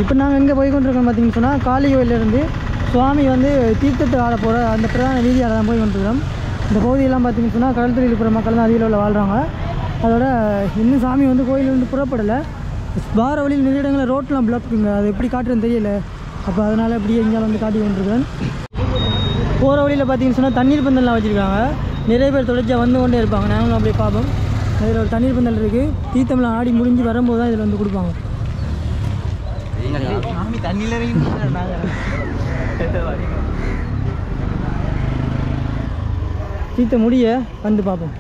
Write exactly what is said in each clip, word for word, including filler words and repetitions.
இப்போ நாங்கள் எங்கே போய் கொண்டிருக்கோம் பார்த்தீங்கன்னு சொன்னால் காளிகோயிலேருந்து சுவாமி வந்து தீர்த்தத்தை ஆட போகிற அந்த பிரதான வீதியால் தான் போய் கொண்டிருக்கிறோம். இந்த பகுதியெல்லாம் பார்த்தீங்கன்னு சொன்னால் கடல் தொழில் இருக்கிற மக்கள் தான் அதிக அளவில் வாழ்கிறாங்க. அதோட இன்னும் சாமி வந்து கோயிலிருந்து புறப்படலை. வார வழியில் நிறைய இடங்களில் ரோட்லாம் பிளாக்குங்க. அது எப்படி காட்டுறதுன்னு தெரியல. அப்போ அதனால் அப்படியே எங்கேயாலும் வந்து காட்டி கொண்டிருக்கிறேன். போகிற வழியில் பார்த்தீங்கன்னு சொன்னால் தண்ணீர் பந்தல்லாம் வச்சுருக்காங்க. நிறைய பேர் தொடர்ச்சியாக வந்து கொண்டே இருப்பாங்க. நாங்களும் அப்படியே பார்ப்போம். அதில் ஒரு தண்ணீர் பந்தல் இருக்குது. தீர்த்தம்லாம் ஆடி முடிஞ்சு வரும்போது தான் இதில் வந்து கொடுப்பாங்க. தீர்த்த முடிய வந்து பார்ப்போம்.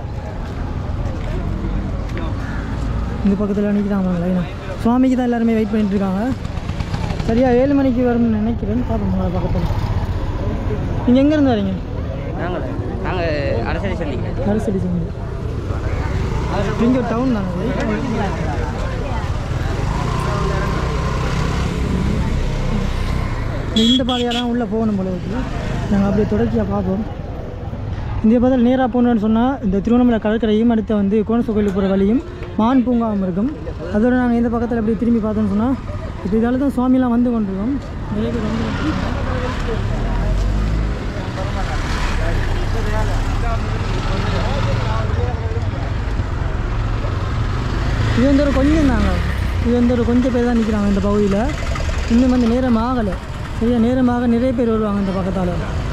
இந்த பக்கத்தில் நிற்கிறாங்க லைனா. சுவாமிக்கு தான் எல்லாருமே வெயிட் பண்ணிட்டு இருக்காங்க. சரியாக ஏழு மணிக்கு வரும்னு நினைக்கிறேன். பார்ப்போம் உங்களை பக்கத்தில். நீங்கள் எங்கேருந்து வரீங்க? நாங்கள் நாங்கள் அரசடி சொல்லி அரசடி சொல்லி இங்கே ஒரு டவுன் தானே. இந்த பாதையெல்லாம் உள்ளே போகணும் போல இருக்குது. நாங்கள் அப்படியே தொடர்ச்சியாக பார்ப்போம். இந்த பதில் நேராக போகணுன்னு சொன்னால் இந்த திருவண்ணாமலை கடற்கரையும் அடுத்த வந்து கோணச கோயிலுக்கு போகிற வழியும் மான் பூங்காவும் இருக்கும். அதோட நாங்கள் இந்த பக்கத்தில் அப்படியே திரும்பி பார்த்தோம்னு சொன்னால் இப்போ இதால் தான் சுவாமிலாம் வந்து கொண்டிருக்கோம். நிறைய பேர் வந்து இது வந்து ஒரு கொஞ்சம் தாங்க. இது வந்து ஒரு கொஞ்சம் பேர் தான் நிற்கிறாங்க இந்த பகுதியில். இன்னும் வந்து நேரம் ஆகலை. சரியா நேரமாக நிறைய பேர் வருவாங்க இந்த பக்கத்தால்.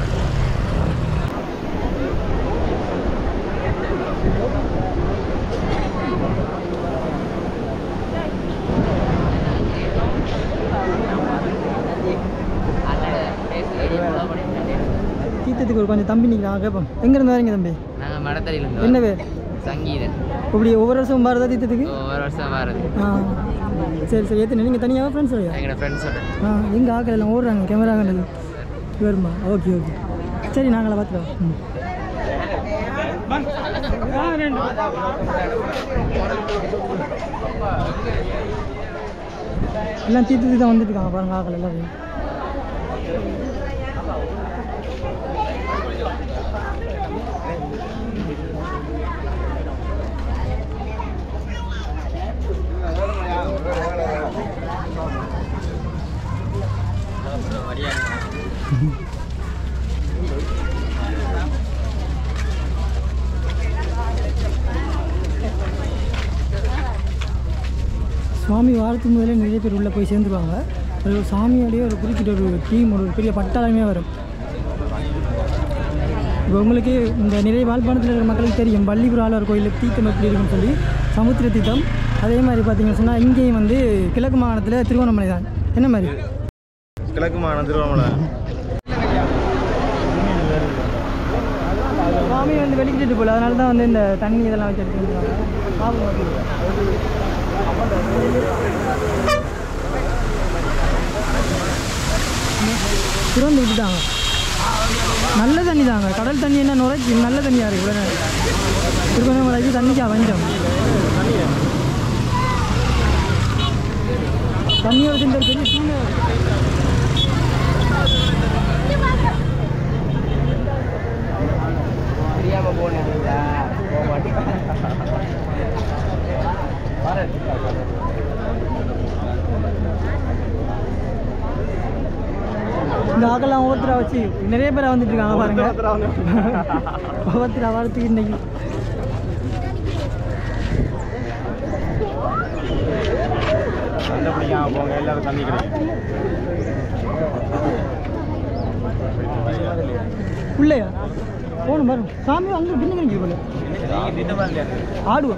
தீர்த்தத்துக்கு ஒரு கொஞ்சம் தம்பி நிற்கிறாங்க. கேட்போம். எங்கேருந்து வரீங்க தம்பி? நாங்கள் மடத்தடியிலேருந்து. என்ன பேர்? சங்கீதன். இப்படி ஒவ்வொரு வருஷம் வரதா தீர்த்தத்துக்கு? ஒவ்வொரு வருஷம் வருது. ஆ சரி சரி. எத்தனை நீங்கள் தனியாக ஃப்ரெண்ட்ஸ் இல்லையா? எங்களோட ஃப்ரெண்ட்ஸோட. ஆ எங்கே ஆக்கள் எல்லாம் ஓடுறாங்க கேமரா கண்டது வருமா? ஓகே ஓகே சரி நாங்களே பார்த்துக்கலாம். ம் எல்லாம் தீர்த்து தான் வந்துட்டு இருக்காங்க பாருங்க ஆக்கள் எல்லாரும். சுவாமி வாரத்துக்கு முதலே நிறைய பேர் உள்ளே போய் சேர்ந்துருவாங்க. ஒரு சாமியோடைய ஒரு குறிப்பிட்ட ஒரு டீம் ஒரு பெரிய பட்டாளமே வரும். இப்போ உங்களுக்கு இந்த நிறைய வாழ்ப்பாணத்தில் இருக்கிற மக்களுக்கு தெரியும் பள்ளிபுராளர் கோயிலில் தீர்த்தம் எப்படி இருக்குன்னு சொல்லி சமுத்திர தீர்த்தம். அதே மாதிரி பார்த்தீங்கன்னு சொன்னால் இங்கேயும் வந்து கிழக்கு மாகாணத்தில் திருவண்ணாமலை தான். என்ன மாதிரி கிழக்கு மாகாணம் திருவண்ணாமலை சுவாமி வந்து வெளிக்கிட்டு போல. அதனால தான் வந்து இந்த தண்ணி இதெல்லாம் வச்சு எடுத்துருக்காங்க. திறந்து விட்டுட்டாங்க. நல்ல தண்ணி தாங்க. கடல் தண்ணி என்ன நுரைச்சி நல்ல தண்ணியாக இருக்குது. இவ்வளோ திருவண்ணாமலைக்கு தண்ணிக்கா வஞ்சம். தண்ணியோட இந்த பெரிய சூழ்நிலை தெரியாமல் போனேன். போக மாட்டேன். இந்த ஆக்கெல்லாம் ஒவ்வொருத்தரா வச்சு நிறைய பேரை வந்துட்டு இருக்காங்க பாருங்க. ஒவ்வொருத்தரா வாரத்துக்கு இன்னைக்கு போங்க எல்லாரும் தண்ணி கிடைக்கும். பிள்ளையா போகணும் பாருங்க. சாமி அங்கே பின்னுங்க நிற்கிது போல ஆடுவோம்.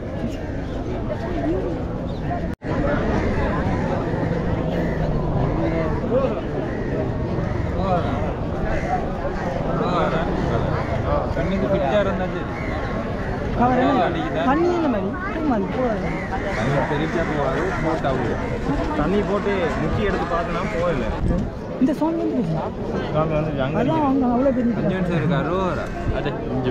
தண்ணிக்கு பிட்டாக இருந்தாச்சு தண்ணி இந்த மாதிரி மாதிரி போகாது. பெருசாக போகாது போட்டாகும். தண்ணி போட்டு முக்கி எடுத்து பார்த்தோன்னா போகல. இந்த சோன் வந்து சாமி வந்து அதான் அவங்க அவ்வளோ பெரிய இருக்காரு. அது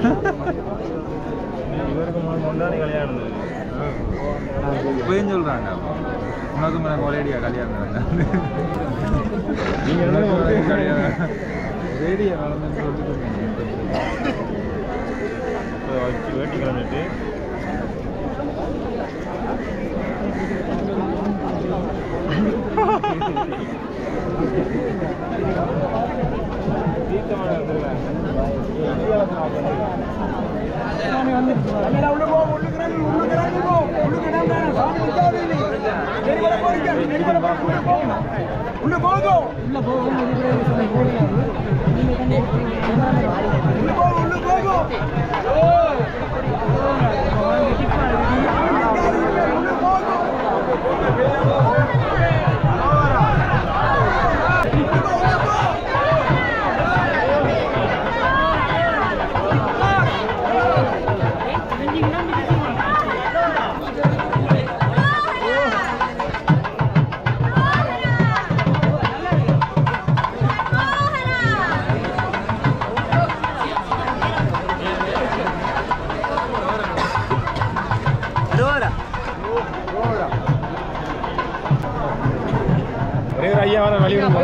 இவருக்கு முன்னாடி கல்யாணம் இருந்தது. இப்பயும் சொல்கிறாங்க உனக்கு மேலே ஒரேடியா கல்யாணம் நீங்கள் கல்யாணம் ரேடியா வளர்ந்து சொல்லிட்டு வச்சு வேட்டி கிளம்பிட்டு சாமி வந்துருச்சு உள்ள போகும் உள்ள போகும் ஐயா வர வழி விடுங்க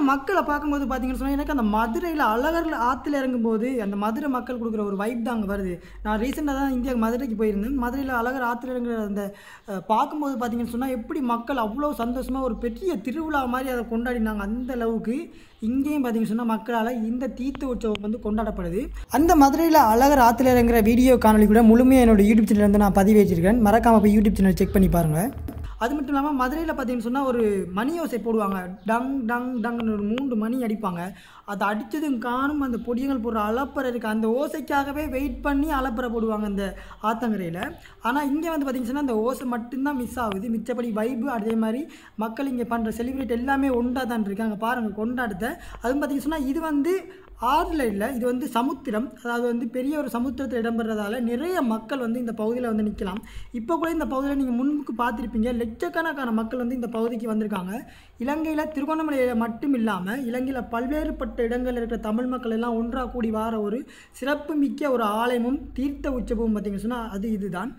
மக்களை பார்க்கும்போது பார்த்தீங்கன்னு சொன்னால் எனக்கு அந்த மதுரையில் அழகர் ஆற்றுல இறங்கும்போது அந்த மதுரை மக்கள் கொடுக்குற ஒரு வைப் தான் அங்கே வருது. நான் ரீசெண்டாக தான் இந்தியாவுக்கு மதுரைக்கு போயிருந்தேன். மதுரையில் அழகர் ஆற்றுல இறங்குற அந்த பார்க்கும்போது பார்த்தீங்கன்னு சொன்னால் எப்படி மக்கள் அவ்வளோ சந்தோஷமாக ஒரு பெரிய திருவிழா மாதிரி அதை கொண்டாடினாங்க. அந்த அளவுக்கு இங்கேயும் பார்த்தீங்கன்னு சொன்னால் மக்களால் இந்த தீர்த்த உற்சவம் வந்து கொண்டாடப்படுது. அந்த மதுரையில் அழகர் ஆற்றுல இறங்குற வீடியோ காணொலி கூட முழுமையாக என்னோடய யூடியூப் சேனல் வந்து நான் பதிவு வச்சிருக்கேன். மறக்காமல் போய் யூடியூப் சேனல் செக் பண்ணி பாருங்கள். அது மட்டும் இல்லாமல் மதுரையில் பார்த்தீங்கன்னு சொன்னால் ஒரு மணி ஓசை போடுவாங்க. டங் டங் டங்னு ஒரு மூன்று மணி அடிப்பாங்க. அதை அடித்ததும் காணும் அந்த பொடியங்கள் போடுற அலப்பறை இருக்குது. அந்த ஓசைக்காகவே வெயிட் பண்ணி அலப்பறை போடுவாங்க அந்த ஆத்தங்கரையில். ஆனால் இங்கே வந்து பார்த்திங்கன்னு சொன்னால் அந்த ஓசை மட்டும்தான் மிஸ் ஆகுது. மிச்சப்படி வைப்பு அதே மாதிரி மக்கள் இங்கே பண்ணுற செலிப்ரேட் எல்லாமே ஒன்றா தான் இருக்காங்க. பாருங்கள் கொண்டாடத்தை. அதுவும் பார்த்திங்கன்னு சொன்னால் இது வந்து ஆறில் இல்லை, இது வந்து சமுத்திரம். அதாவது வந்து பெரிய ஒரு சமுத்திரத்தில் இடம்பெறதால நிறைய மக்கள் வந்து இந்த பகுதியில் வந்து நிற்கலாம். இப்போ கூட இந்த பகுதியில் நீங்கள் முன்புக்கு பார்த்துருப்பீங்க, லட்சக்கணக்கான மக்கள் வந்து இந்த பகுதிக்கு வந்திருக்காங்க. இலங்கையில் திருகோணமலையில் மட்டும் இல்லாமல் இலங்கையில் பல்வேறுபட்ட இடங்களில் இருக்கிற தமிழ் மக்கள் எல்லாம் ஒன்றாக கூடி வார ஒரு சிறப்பு மிக்க ஒரு ஆலயமும் தீர்த்த உற்சவமும் பார்த்திங்கன்னு சொன்னால் அது இதுதான்.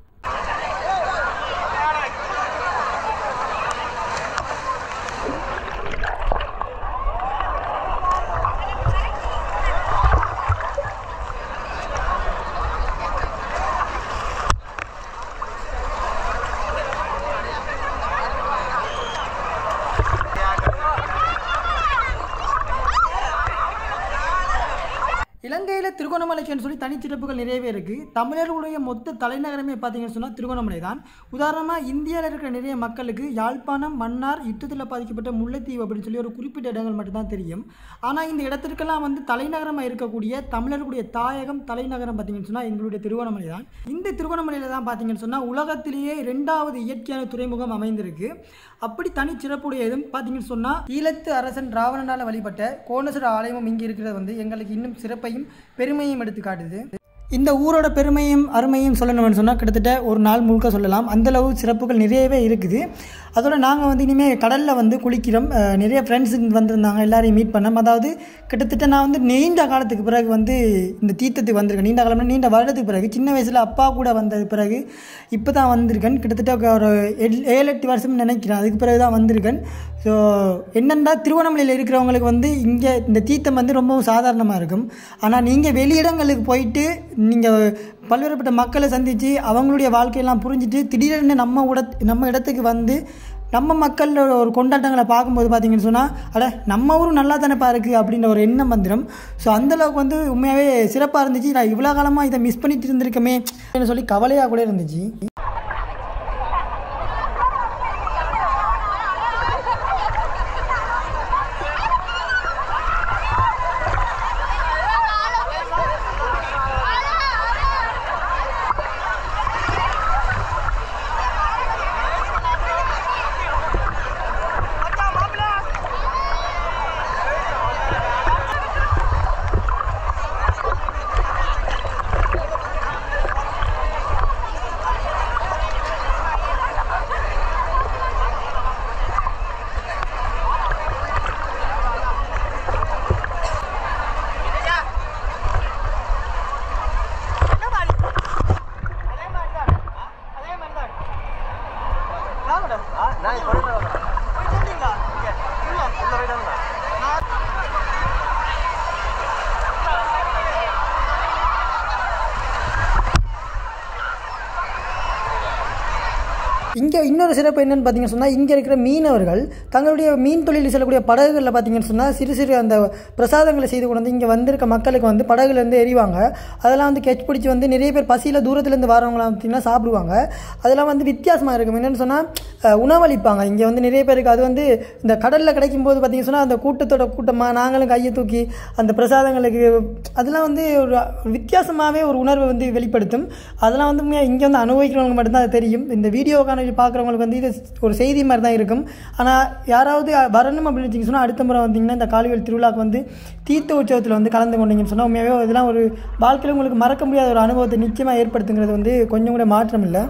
இலங்கையில் திருகோணமலைக்குன்னு சொல்லி தனிச்சிறப்புகள் நிறையவே இருக்குது. தமிழர்களுடைய மொத்த தலைநகரமே பார்த்தீங்கன்னு சொன்னால் திருகோணமலை தான். உதாரணமாக இந்தியாவில் இருக்கிற நிறைய மக்களுக்கு யாழ்ப்பாணம், மன்னார், யுத்தத்தில் பாதிக்கப்பட்ட முல்லைத்தீவு அப்படின்னு சொல்லி ஒரு குறிப்பிட்ட இடங்கள் மட்டும்தான் தெரியும். ஆனால் இந்த இடத்திற்கெல்லாம் வந்து தலைநகரமாக இருக்கக்கூடிய தமிழர்களுடைய தாயகம் தலைநகரம் பார்த்தீங்கன்னு சொன்னால் எங்களுடைய திருகோணமலை தான். இந்த திருகோணமலையில் தான் பார்த்தீங்கன்னு சொன்னால் உலகத்திலேயே ரெண்டாவது இயற்கையான துறைமுகம் அமைந்திருக்கு. அப்படி தனிச்சிறப்புடைய இதுவும் பார்த்தீங்கன்னு சொன்னால் ஈழத்து அரசன் ராவணனால் வழிபட்ட கோணேஸ்வர ஆலயமும் இங்கே இருக்கிறது வந்து எங்களுக்கு இன்னும் சிறப்பையும் பெருமையும் எடுத்து காட்டுது. இந்த ஊரோட பெருமையும் அருமையும் சொல்லணும்னு சொன்னால் கிட்டத்தட்ட ஒரு நாள் முழுக்க சொல்லலாம். அந்தளவு சிறப்புகள் நிறையவே இருக்குது. அதோட நாங்கள் வந்து இனிமேல் கடலில் வந்து குளிக்கிறோம். நிறைய ஃப்ரெண்ட்ஸுங்க வந்திருந்தாங்க, எல்லாரையும் மீட் பண்ணோம். அதாவது கிட்டத்தட்ட நான் வந்து நீண்ட காலத்துக்கு பிறகு வந்து இந்த தீர்த்தத்துக்கு வந்திருக்கேன். நீண்ட காலம்னா நீண்ட வருடத்துக்கு பிறகு, சின்ன வயசில் அப்பா கூட வந்தது பிறகு இப்போ தான் வந்திருக்கேன். கிட்டத்தட்ட ஒரு ஏழு எட்டு வருஷம் நினைக்கிறேன், அதுக்கு பிறகு தான் வந்திருக்கேன். ஸோ என்னென்னா திருவண்ணாமலையில் இருக்கிறவங்களுக்கு வந்து இங்கே இந்த தீர்த்தம் வந்து ரொம்பவும் சாதாரணமாக இருக்கும். ஆனால் நீங்கள் வெளியிடங்களுக்கு போயிட்டு நீங்கள் பல்வேறுபட்ட மக்களை சந்தித்து அவங்களுடைய வாழ்க்கையெல்லாம் புரிஞ்சுட்டு திடீரென்னு நம்ம உட நம்ம இடத்துக்கு வந்து நம்ம மக்களோட ஒரு கொண்டாட்டங்களை பார்க்கும்போது பார்த்தீங்கன்னு சொன்னால் அட நம்ம ஊரும் நல்லா தானேப்பா இருக்குது அப்படின்ற ஒரு எண்ணம் வந்துடும். ஸோ அந்தளவுக்கு வந்து உண்மையாகவே சிறப்பாக இருந்துச்சு. நான் இவ்வளோ காலமாக இதை மிஸ் பண்ணிட்டு இருந்திருக்கமே அப்படின்னு சொல்லி கவலையாக கூட இருந்துச்சு. இங்கே இன்னொரு சிறப்பு என்னென்னு பார்த்தீங்கன்னு சொன்னால் இங்கே இருக்கிற மீனவர்கள் தங்களுடைய மீன் தொழில் செல்லக்கூடிய படகுகளில் பார்த்தீங்கன்னு சொன்னால் சிறு சிறு அந்த பிரசாதங்களை செய்து கொண்டு வந்து இங்கே வந்திருக்க மக்களுக்கு வந்து படகுலேருந்து எறிவாங்க. அதெல்லாம் வந்து கெச் பிடிச்சி வந்து நிறைய பேர் பசியில் தூரத்துலேருந்து வரவங்களாம் பார்த்திங்கன்னா சாப்பிடுவாங்க. அதெல்லாம் வந்து வித்தியாசமாக இருக்கும். என்னென்னு சொன்னால் உணவளிப்பாங்க இங்கே வந்து நிறைய பேருக்கு. அது வந்து இந்த கடலில் கிடைக்கும் போது பார்த்திங்கன்னு சொன்னால் அந்த கூட்டத்தோட கூட்டமாக நாங்களும் கையை தூக்கி அந்த பிரசாதங்களுக்கு அதெல்லாம் வந்து ஒரு வித்தியாசமாகவே ஒரு உணர்வை வந்து வெளிப்படுத்தும். அதெல்லாம் வந்து இங்கே வந்து அனுபவிக்கிறவங்க மட்டும்தான் அது தெரியும். இந்த வீடியோக்கான பார்க்குறவங்களுக்கு வந்து இது ஒரு செய்தி மாதிரி தான் இருக்கும். ஆனால் யாராவது வரணும் அப்படின்னு சொன்னால் அடுத்த முறை வந்தீங்கன்னா இந்த காளிவேல் திருவிழாவுக்கு வந்து தீர்த்த உற்சவத்தில் வந்து கலந்து கொண்டீங்கன்னு சொன்னால் உண்மையாகவே இதெல்லாம் ஒரு வாழ்க்கையில் உங்களுக்கு மறக்க முடியாத ஒரு அனுபவத்தை நிச்சயமாக ஏற்படுத்துங்கிறது வந்து கொஞ்சம் கூட மாற்றம் இல்லை.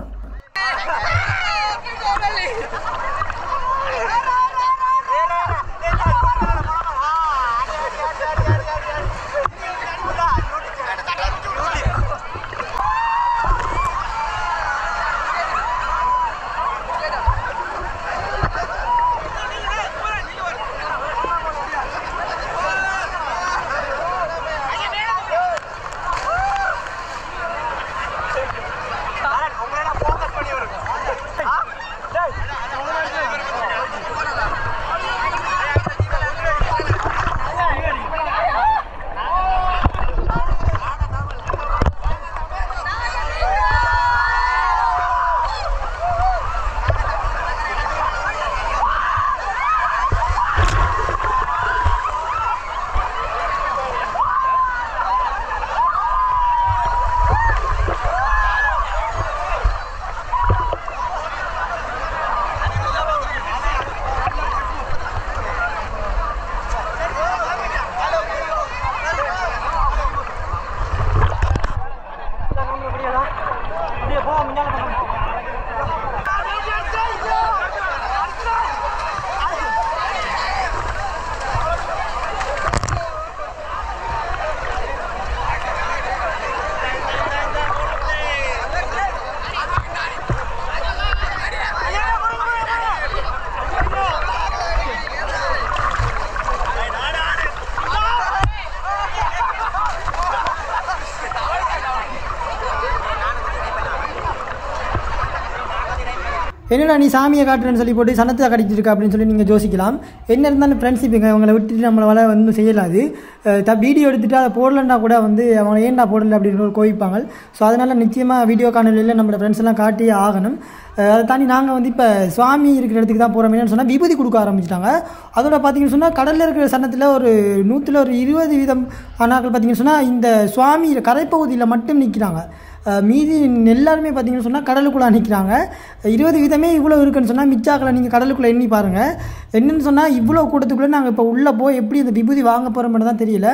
என்னடா நீ சாமியை காட்டுறேன்னு சொல்லி போட்டு சனத்தை கடிச்சிட்டு இருக்கா அப்படின்னு சொல்லி நீங்கள் யோசிக்கலாம். என்ன இருந்தாலும் ஃப்ரெண்ட்ஷிப் இங்கே அவங்கள விட்டுட்டு நம்மளால வந்து செய்யலாது. த வீடியோ எடுத்துகிட்டு அதை போடலன்னா கூட வந்து அவங்க ஏன்டா போடலை அப்படின்னு ஒரு கோவிப்பாங்க. ஸோ அதனால் நிச்சயமாக வீடியோ காணொலியில் நம்மளோட ஃப்ரெண்ட்ஸ் எல்லாம் காட்டியே ஆகணும். அதை தாண்டி நாங்கள் வந்து இப்போ சுவாமி இருக்கிற இடத்துக்கு தான் போகிறோம். என்னன்னு சொன்னால் விபூதி கொடுக்க ஆரம்பிச்சிட்டாங்க. அதோட பார்த்தீங்கன்னு சொன்னால் கடலில் இருக்கிற சன்னத்தில் ஒரு நூற்றில் ஒரு இருபது வீதம் ஆனாக்கள் பார்த்தீங்கன்னு சொன்னால் இந்த சுவாமி கரைப்பகுதியில் மட்டும் நிற்கிறாங்க. மீதி எல்லாருமே பார்த்தீங்கன்னு சொன்னால் கடலுக்குள்ளே நிற்கிறாங்க. இருபது வீதமே இவ்வளோ இருக்குன்னு சொன்னால் மிச்சாக்களை நீங்கள் கடலுக்குள்ளே எண்ணி பாருங்கள். என்னென்னு சொன்னால் இவ்வளோ கூட்டத்துக்குள்ளே நாங்கள் இப்போ உள்ளே போய் எப்படி இந்த விபூதி வாங்க போகிறோம்னு தான் தெரியல.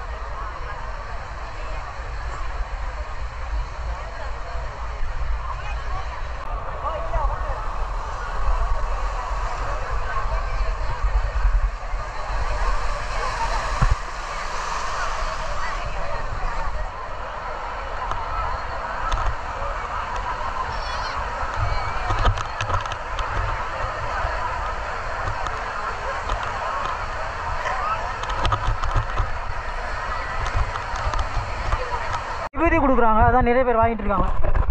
விபூதி கொடுக்குறாங்க, அதான் நிறைய பேர் வாங்கிட்டு இருக்காங்க.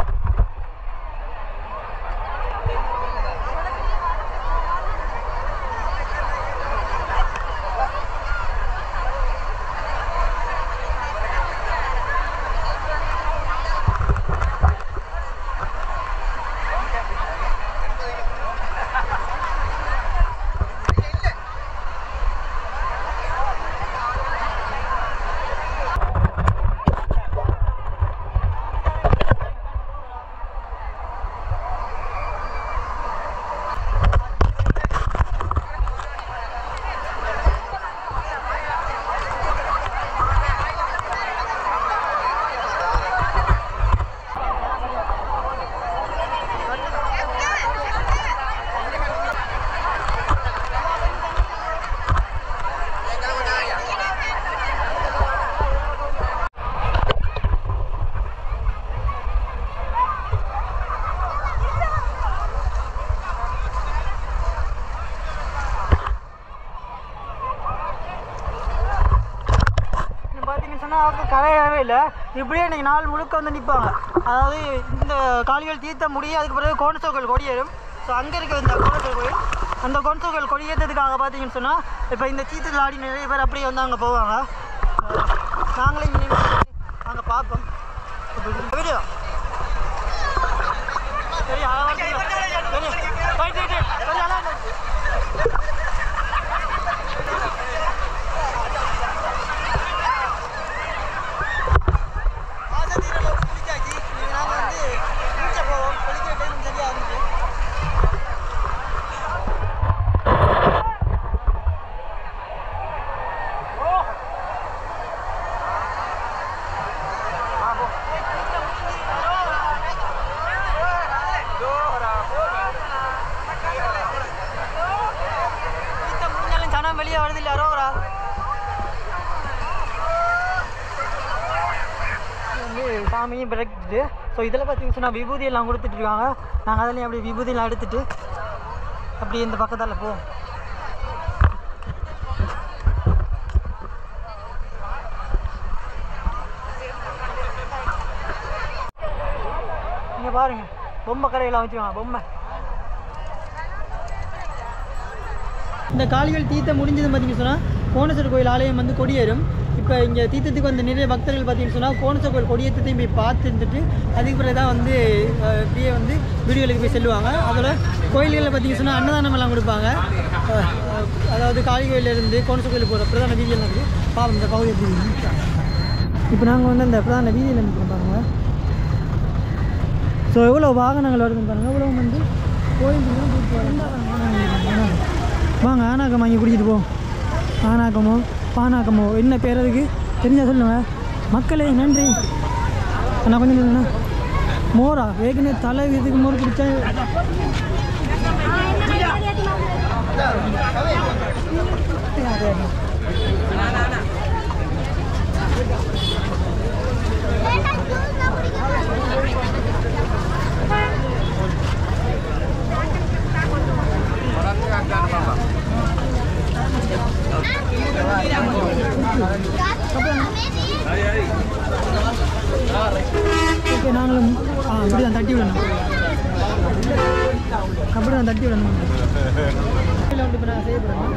கரையவே இல்லை, இப்படியே இன்றைக்கி நாள் முழுக்க வந்து நிற்பாங்க. அதாவது இந்த காளிகள் தீர்த்த முடிய அதுக்கு பிறகு கோணசோக்கல் கொடியேறும். ஸோ அங்கே இருக்க இந்த கோணசோல் கோயில், அந்த கோணசோக்கல் கொடியேற்றதுக்காக பார்த்தீங்கன்னு சொன்னால் இப்போ இந்த தீர்த்தத்தில் ஆடி நிறைய பேர் அப்படியே வந்து அங்கே போவாங்க. நாங்களே இங்கே அங்கே பார்ப்போம். வீடியோ சரி அழகாக சரி அழகாக வெளியே வருது இல்லை அரோகரா வந்து சாமியும் பிறக்கிட்டு. ஸோ இதில் பார்த்தீங்கன்னு சொன்னால் விபூதியெல்லாம் கொடுத்துட்டு இருக்காங்க. நாங்கள் அதிலையும் அப்படி விபூதியெல்லாம் எடுத்துட்டு அப்படி இந்த பக்கத்தால் போவோம். நீங்கள் பாருங்கள் பொம்மை கடையெல்லாம் வச்சுக்கோங்க. பொம்மை இந்த காளிகள் தீர்த்த முடிஞ்சது பார்த்தீங்கன்னு சொன்னால் கோணேஸ்வரர் கோயில் ஆலயம் வந்து கொடியேறும். இப்போ இங்கே தீர்த்தத்துக்கு வந்து நிறைய பக்தர்கள் பார்த்தீங்கன்னு சொன்னால் கோணேஸ்வரர் கோயில் கொடியேற்றத்தையும் போய் பார்த்து இருந்துட்டு அதுக்கு பிறகு தான் வந்து இப்படியே வந்து வீடுகளுக்கு போய் செல்லுவாங்க. அதோட கோயில்களில் பார்த்தீங்கன்னு சொன்னால் அன்னதானம் எல்லாம் கொடுப்பாங்க. அதாவது காளி கோயிலேருந்து கோணேஸ்வரர் கோயிலுக்கு போகிற பிரதான வீதியெல்லாம் இருக்குது. பாவம் இந்த பகுதி எப்படி இப்போ நாங்கள் வந்து அந்த பிரதான வீதியில் நிற்கிறோம் பாருங்க. ஸோ எவ்வளோ வாகனங்கள் வருதுன்னு பாருங்கள். எவ்வளோ வந்து கோயிலுக்கு கூப்பிட்டு வாங்க ஆனாக்கம் வாங்கி குடிச்சிட்டு போவோம். ஆனாக்கமோ பானாக்கமோ என்ன பேர் அதுக்கு தெரிஞ்சால் சொல்லுங்கள் மக்களே. நன்றி அண்ணா. கொஞ்சம் இல்லைண்ணா மோரா ஏற்கனவே தலை இதுக்கு மோர் குடித்தா ஓகே நாங்களும் ஆ இப்படி தான் தட்டி விடணும். அப்படி நான் தட்டி விடணும் இல்லை வந்து இப்போ நான் செய்ய போகிறேன்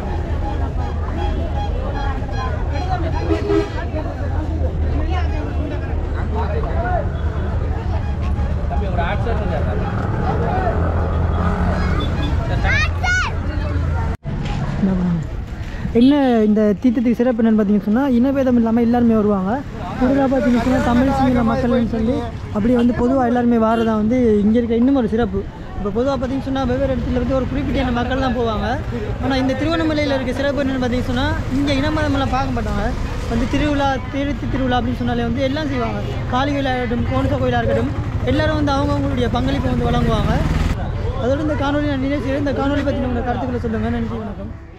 என்ன இந்த தீர்த்தத்துக்கு சிறப்பு என்னென்னு பார்த்தீங்கன்னு சொன்னால் இனபேதம் இல்லாமல் எல்லாருமே வருவாங்க. கூடுதலாக பார்த்தீங்கன்னு சொன்னால் தமிழ் சிங்கள மக்கள்னு சொல்லி அப்படி வந்து பொதுவாக எல்லாருமே வாரதான் வந்து இங்கே இருக்க இன்னும் ஒரு சிறப்பு. இப்போ பொதுவாக பார்த்தீங்கன்னு சொன்னால் வெவ்வேறு இடத்துல வந்து ஒரு குறிப்பிட்ட மக்கள் தான் போவாங்க. ஆனால் இந்த திருவண்ணாமலையில் இருக்க சிறப்பு என்னென்னு பார்த்தீங்கன்னு சொன்னால் இங்கே இனமதமெல்லாம் பார்க்க மாட்டாங்க. வந்து திருவிழா திருத்தி திருவிழா அப்படின்னு சொன்னாலே வந்து எல்லாம் செய்வாங்க. காளி கோயிலாக இருக்கட்டும், கோணச கோயிலாக இருக்கட்டும், எல்லோரும் வந்து அவங்கவுங்களுடைய பங்களிப்பை வந்து வழங்குவாங்க. அதோடு இந்த காணொலி நான் நினைச்சு இந்த காணொலி பற்றி உங்கள் கருத்துக்களை சொல்லுங்கள். நன்றி, வணக்கம்.